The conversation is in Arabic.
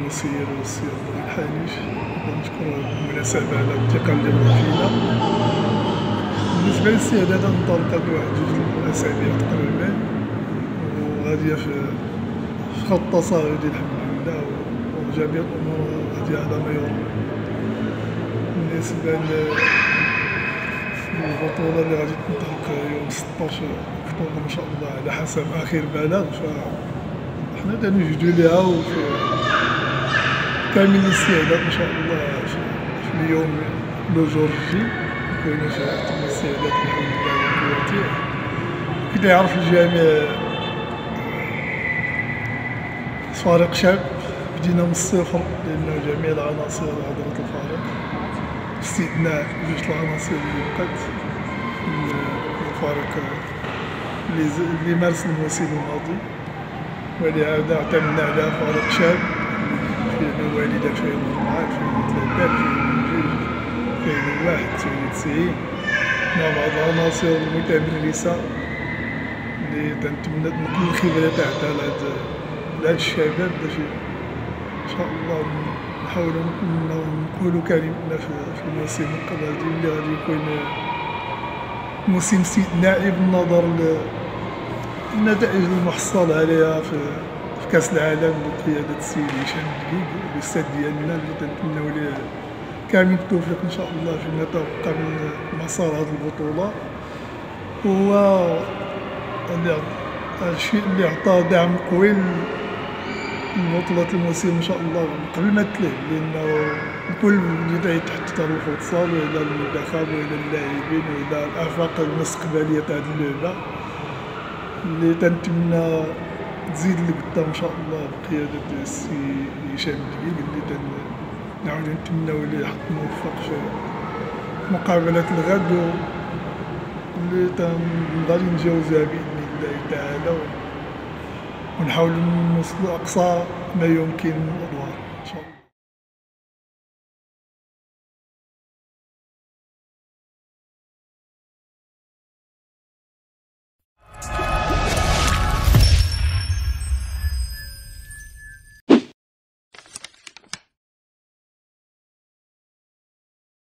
المسير والسي عبد الله الحانيش، كنشكرو بالمناسبة على الثقة اللي بغا فينا. بالنسبة للاستعدادات منطلقة بواحد جوج الأسابيع تقريبا، وغادية في خطة صاعدة الحمد لله، وجميع الأمور غادية على ما يرام. بالنسبة للبطولة اللي غادي تنطلق يوم 16 أكتوبر إن شاء الله على حسب آخر بلاغ، فحنا تنوجدو ليها كامل الاستعداد إن شاء الله في اليوم لو جور جي يكونو فيه تم الاستعداد بحول الله وقوته. كي يعرف الجميع فريق شاب، بدينا من الصفر لأن جميع العناصر عبرت الفريق باستثناء جوج العناصر اللي بقات من الفريق اللي مارس الموسم الماضي، ولهذا اعتمدنا على فريق شاب في مواليد 2004 2003 2002 2001 99 مع بعض العناصر المتمرسة اللي تنتمنى تنقل الخبرة تاعها لهاد الشباب باش إن شاء الله نحاولو نكونو كلمتنا في الموسم القادم اللي غادي يكون موسم استثنائي بالنظر للنتائج المحصل عليها في كأس العالم بقيادة السيد هشام الدقيق الاستاذ ديالنا اللي تنتمناو ليه كامل التوفيق إن شاء الله فيما تبقى من مسار هذه البطولة. هو الشيء اللي عطاه دعم قوي لبطولة الموسم إن شاء الله قبل ما تلعب، لأنه الكل بدا يتحدث على الفوتسال وعلى المنتخب وعلى اللاعبين وعلى الآفاق المستقبلية تاع هاد اللعبة اللي تنتمنى تزيد لقدام إن شاء الله بقيادة السي هشام الدقيق اللي نعاودو نتمناو ليه حظ موفق في مقابلة الغد، واللي غادي نتجاوزوها بإذن الله تعالى، ونحاولو نوصلو أقصى ما يمكن من الأدوار إن شاء الله.